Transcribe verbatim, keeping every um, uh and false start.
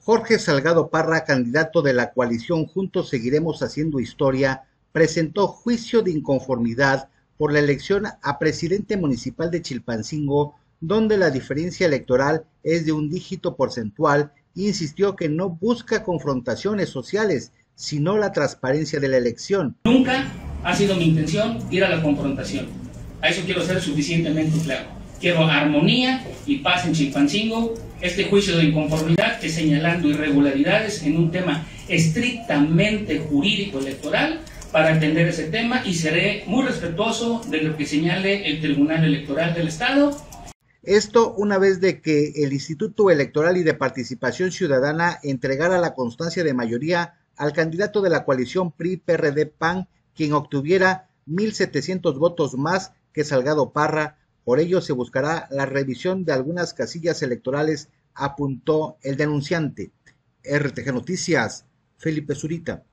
Jorge Salgado Parra, candidato de la coalición Juntos Seguiremos Haciendo Historia, presentó juicio de inconformidad por la elección a presidente municipal de Chilpancingo, donde la diferencia electoral es de un dígito porcentual, e insistió que no busca confrontaciones sociales, sino la transparencia de la elección. Nunca ha sido mi intención ir a la confrontación. A eso quiero ser suficientemente claro. Quiero armonía y paz en Chilpancingo. Este juicio de inconformidad que señalando irregularidades en un tema estrictamente jurídico electoral para atender ese tema, y seré muy respetuoso de lo que señale el Tribunal Electoral del Estado. Esto una vez de que el Instituto Electoral y de Participación Ciudadana entregara la constancia de mayoría al candidato de la coalición P R I P R D P A N, quien obtuviera mil setecientos votos más que Salgado Parra. Por ello se buscará la revisión de algunas casillas electorales, apuntó el denunciante. R T G Noticias, Felipe Zurita.